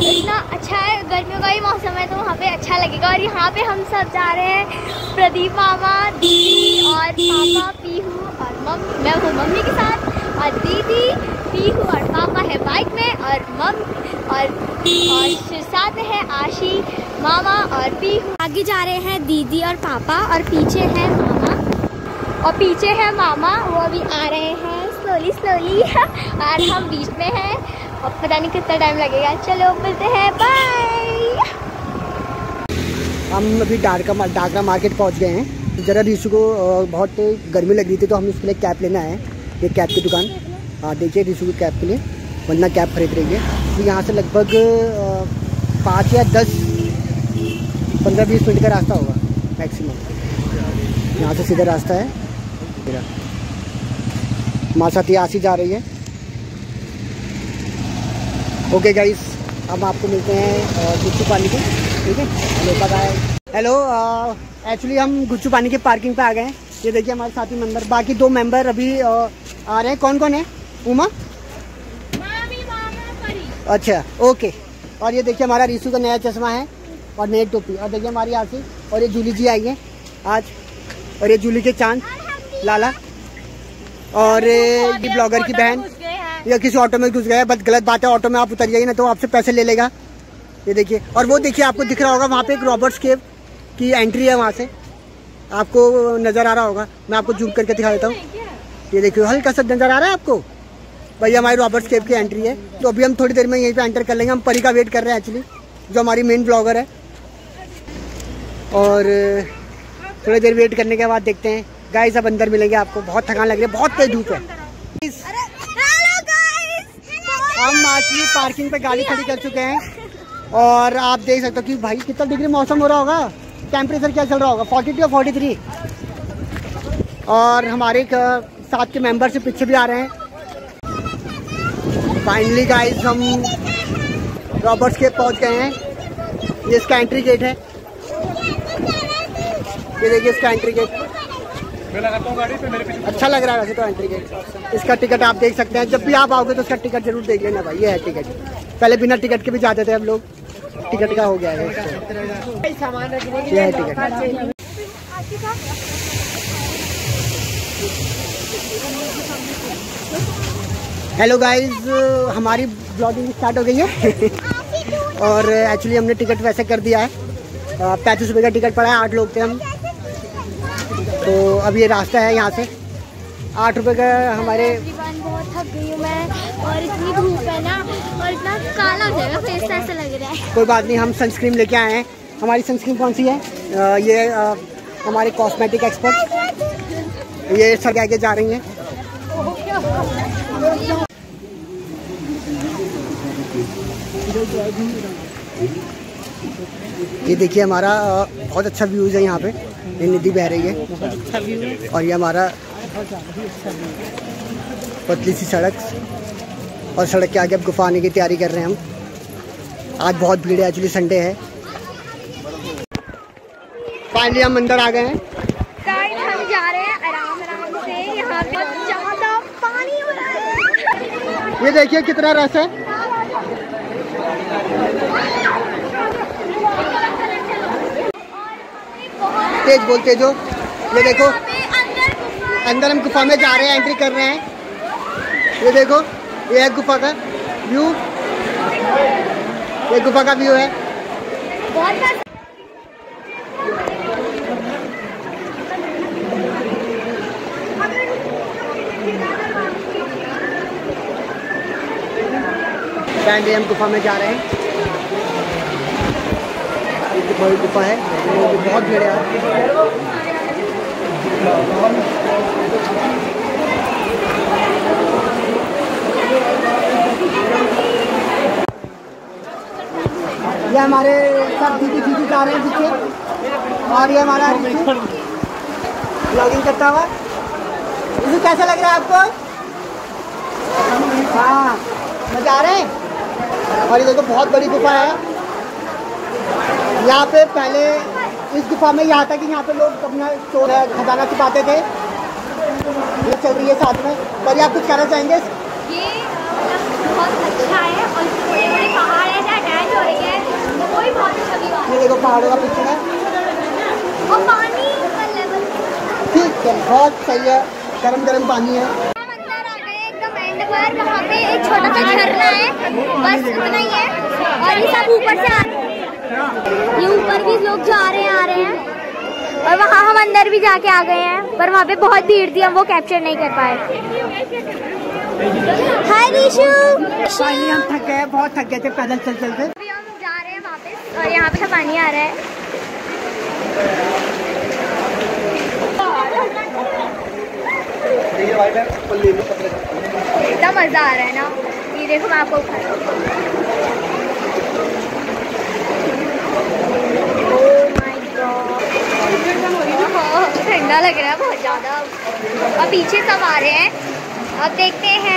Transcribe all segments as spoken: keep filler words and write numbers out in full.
इतना अच्छा है, गर्मियों का ही मौसम है तो वहाँ पे अच्छा लगेगा। और यहाँ पे हम सब जा रहे हैं, प्रदीप मामा, दीदी और पापा, पीहू और मम्मी। मैं हूँ मम्मी के साथ और दीदी, पीहू और पापा है बाइक में, और मम और, और साथ में है आशी, मामा और पीहू। आगे जा रहे हैं दीदी और पापा, और पीछे है मामा, और पीछे है मामा, वो अभी आ रहे हैं स्लोली स्लोली और हम बीच में हैं, और पता नहीं कितना टाइम लगेगा। चलो मिलते हैं, बाय। हम अभी डारका डाकरा मार्केट पहुंच गए हैं। ज़रा रीशु को बहुत गर्मी लग रही थी तो हम उसके लिए कैप लेना है, ये कैप की दुकान। हाँ देखिए रीशु की कैप के लिए, वरना कैप खरीद रही है। तो यहाँ से लगभग पाँच या दस पंद्रह बीस मिनट का रास्ता होगा मैक्सिमम। यहाँ से सीधा रास्ता है मेरा। हमारे साथ ये आशी जा रही है। ओके गाइस, अब आपको मिलते हैं गुच्चू पानी के, ठीक है। Hello bye. हेलो, एक्चुअली हम गुच्चू पानी के पार्किंग पे आ गए हैं। ये देखिए हमारे साथी मेंबर, बाकी दो मेंबर अभी आ, आ रहे हैं। कौन कौन है? उमा, अच्छा ओके। और ये देखिए हमारा रीशु का नया चश्मा है और नई टोपी। और देखिए हमारी आशी, और ये जूली जी आई है आज, और ये जूली के चांद लाला, और ये ब्लॉगर की बहन। या किसी ऑटो में घुस गया, बस गलत बात है, ऑटो में आप उतर जाइए ना तो आपसे पैसे ले लेगा। ये देखिए, और वो देखिए आपको दिख रहा होगा वहाँ पे एक रॉबर्ट्स केव की एंट्री है, वहाँ से आपको नज़र आ रहा होगा। मैं आपको जूम करके दिखा देता हूँ। ये देखिए हल्का सा नज़र आ रहा है आपको, भैया हमारी रॉबर्ट्स केव की एंट्री है। तो अभी हम थोड़ी देर में यहीं पे एंटर कर लेंगे। हम परी का वेट कर रहे हैं एक्चुअली, जो हमारी मेन ब्लॉगर है। और थोड़ी देर वेट करने के बाद देखते हैं गाइस, अब अंदर मिलेंगे आपको। बहुत थकान लग रही है, बहुत तेज धूप है। हम एक्चुअली पार्किंग पे गाड़ी खड़ी कर चुके हैं, और आप देख सकते हो कि भाई कितना डिग्री मौसम हो रहा होगा, टेम्परेचर क्या चल रहा होगा, फोर्टी टू या फोर्टी थ्री। और हमारे साथ के मेंबर से पीछे भी आ रहे हैं। फाइनली गाइस हम रॉबर्ट्स केव पहुंच गए हैं। ये इसका एंट्री गेट है, ये देखिए इसका एंट्री गेट। अच्छा लग रहा है वैसे तो एंट्री गेट। इसका टिकट आप देख सकते हैं, जब भी आप आओगे तो इसका टिकट जरूर देख लेना भाई। ये है टिकट, पहले बिना टिकट के भी जाते थे हम लोग, टिकट का हो गया है। ये है टिकट। हेलो गाइस, हमारी ब्लॉगिंग स्टार्ट हो गई है और एक्चुअली हमने टिकट वैसे कर दिया है। पैंतीस रुपये का टिकट पड़ा है, आठ लोग थे हम। तो अब ये रास्ता है यहाँ से, आठ रुपये का हमारे। बहुत थक गई हूँ मैं, और इतनी धूप है ना, और इतना काला हो जाएगा फेस, ऐसा लग रहा है। कोई बात नहीं, हम सनस्क्रीन लेके आए हैं। हमारी सनस्क्रीन कौन सी है? आ, ये आ, हमारे कॉस्मेटिक एक्सपर्ट ये सब आगे जा रही हैं। ये देखिए हमारा बहुत अच्छा व्यूज है यहाँ पे, ये नदी बह रही है, और ये हमारा पतली सी सड़क, और सड़क के आगे अब गुफा आने की तैयारी कर रहे हैं हम। आज बहुत भीड़ है, एक्चुअली संडे है। फाइनली हम अंदर आ गए हैं। हम जा रहे हैं आराम आराम से, यहाँ पे ज्यादा पानी हो रहा है। ये देखिए कितना रस है। तेज बोल तेज हो। ये देखो अंदर हम गुफा में जा रहे हैं, एंट्री कर रहे हैं। ये देखो ये है गुफा का व्यू, ये गुफा का व्यू है। पहले हम गुफा में जा रहे हैं। ये गुफा है, बहुत भीड़ है। ये हमारे सब दीदी दीदी जा रहे हैं पीछे, और ये हमारा ब्लॉगिंग करता हुआ। इसे कैसा लग रहा है आपको? हाँ मजा आ रहे हैं। और ये देखो बहुत बड़ी गुफा है। यहाँ पे पहले इस गुफा में यहाँ था कि यहाँ पे लोग अपना चोर है खजाना छुपाते थे। ये चल रही है साथ में। पर आप कुछ कहना चाहेंगे? ये बहुत अच्छा है, और बड़े बड़े पहाड़ है, हो रही है, वो भी बहुत अच्छा व्यू आ रहा है। ये देखो पहाड़ों का पिक्चर है और पानी का लेवल ठीक है, बहुत सही है, गर्म गर्म पानी है। हम अंदर आ गए एकदम एंड पर, वहाँ पे एक छोटा सा झरना है, बस इतना ही है। और ये सब ऊपर से आ रहे हैं, ये ऊपर भी लोग जा रहे हैं आ रहे हैं। और वहाँ हम अंदर भी जाके आ गए हैं, पर वहाँ पे बहुत भीड़ थी, हम वो कैप्चर नहीं कर पाए। हाय रीशु। फाइनली हम थक गए, बहुत थक गए थे पैदल चल चल के। अभी हम जा रहे हैं वापस और यहाँ पे सब पानी आ रहा है। इतना मजा आ रहा है ना, ये देखो मैं आपको ठंडा लग रहा है बहुत ज्यादा। और पीछे सब आ रहे हैं, अब देखते हैं,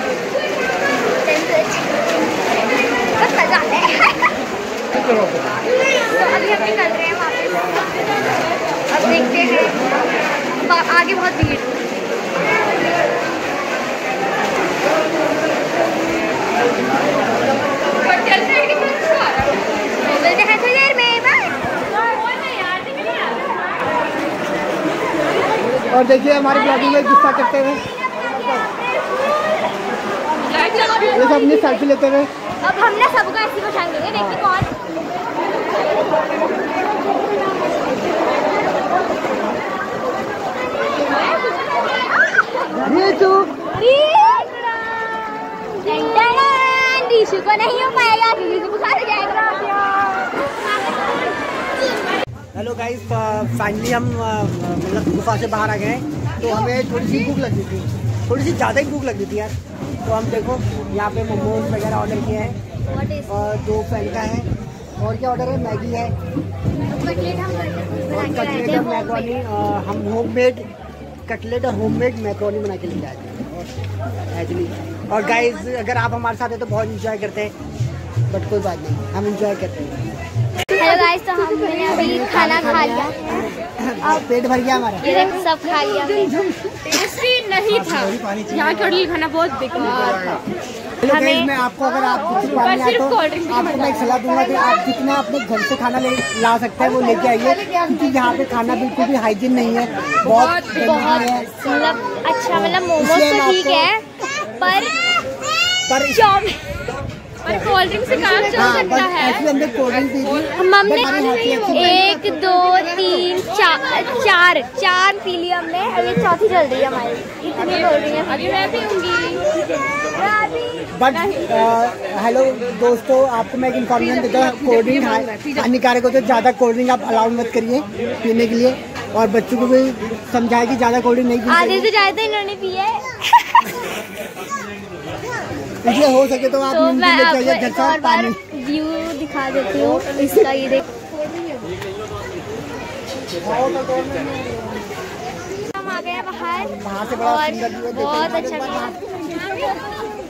बस मजा आता है। अभी हम निकल रहे हैं वापस, अब देखते हैं, आगे बहुत भीड़। मिलते हैं थोड़ी देर में, बाय। और देखिए हमारे ब्लॉगिंग में गुस्सा करते हुए, ये सब अपनी सेल्फी लेते हुए। अब हम ना सबको ऐसी पहचान देंगे, देखिए कौन। रीशु को नहीं हो पाएगा क्योंकि बुखार हो जाएगा। हेलो गाइस, फाइनली हम मतलब गुफा से बाहर आ गए हैं, तो हमें थोड़ी सी भूख लगी थी, थोड़ी सी ज़्यादा ही भूख लगी थी यार। तो हम देखो यहाँ पे मोमोज वगैरह ऑर्डर किए हैं और दो फैंटा है, और क्या ऑर्डर है, मैगी है कटलेट हम और कटलेट और मैक्रोनी। हम होममेड कटलेट और होममेड मैक्रोनी बना के लेके आए थे एक्चुअली। और गाइस अगर आप हमारे साथ हैं तो बहुत इंजॉय करते हैं, बट कोई बात नहीं, हम इंजॉय करते हैं। हेलो गाइस, तो हमने अभी खाना खा लिया, अब पेट भर गया हमारा, ये सब खा लिया। टेस्टी नहीं था, यहाँ का होटल खाना बहुत बेकार था। हेलो गाइस, मैं आपको अगर आप पानी आए तो आपको मैं एक सलाह दूंगा कि आप जितना अपने घर से खाना ले ला सकते हैं वो लेके आइए, क्योंकि यहाँ पे खाना बिल्कुल भी हाइजीन नहीं है, बहुत बहुत है। मतलब अच्छा, मतलब मोमोज तो ठीक है, पर पर चाउमीन और कोल्ड ड्रिंक से काम चल सकता है। ऐसे अंदर कोल्ड ड्रिंक पी थी, हमने एक दो तीन चार चार चार पी ली हमने, अभी चौथी चल रही है हमारी, इतनी कोल्ड ड्रिंक है। अभी मैं पीऊंगी। बट हेलो दोस्तों, आपको मैं एक इन्फॉर्मेशन देता हूँ, कोल्ड ड्रिंक हानिकारक होता है, ज़्यादा कोल्ड ड्रिंक आप अलाउ मत करिए पीने के लिए, और बच्चों को भी समझाए कि ज़्यादा कोल्ड ड्रिंक नहीं पीनी। आधे से ज़्यादा इन्होंने पी है, इसलिए हो सके तो आप तो मैं आपको चाहिए एक और बार व्यू दिखा देती हूँ इसका। ये देख, हम आ गए बाहर, बाहर से बड़ा और सुंदर व्यू है, देखो बहुत हमारे अच्छा ऊपर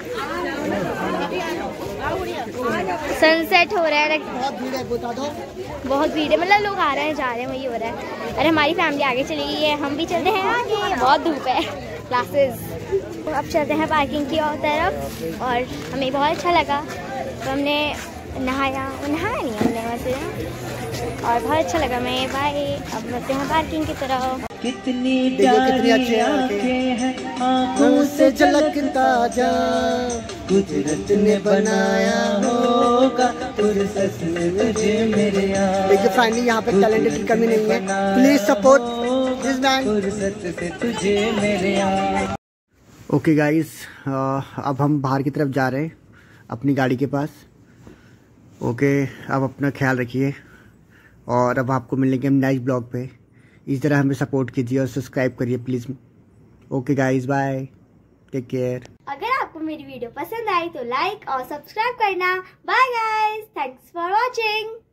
सनसेट हो रहा है। बहुत भीड़ है, बता दो बहुत भीड़ है, मतलब लोग आ रहे हैं जा रहे हैं, वही हो रहा है। अरे हमारी फैमिली आगे चली गई है, हम भी चलते हैं आगे, बहुत धूप है, क्लासेस। तो अब चलते हैं पार्किंग की और तरफ, और हमें बहुत अच्छा लगा, तो हमने नहाया नहाया नहीं हमने वैसे, और बहुत अच्छा लगा हमें। बाय, अब बढ़ते हैं पार्किंग की तरफ। कितनी कितनी अच्छी है आँखों से झलकता जा, कुदरत ने बनाया होगा फुर्सत में तुझे मेरे यार। देखिए फाइनली यहाँ पे टैलेंट की कमी नहीं है, प्लीज सपोर्ट दिस मैन। फुर्सत से तुझे मेरे यार। ओके गाइस, अब हम बाहर की तरफ जा रहे हैं अपनी गाड़ी के पास। ओके okay, अब अपना ख्याल रखिए, और अब आपको मिलेंगे हम नेक्स्ट ब्लॉग पे। इस तरह हमें सपोर्ट कीजिए और सब्सक्राइब करिए please. Okay guys, bye, take care. अगर आपको मेरी वीडियो पसंद आई तो लाइक और सब्सक्राइब करना। Bye guys, thanks for watching.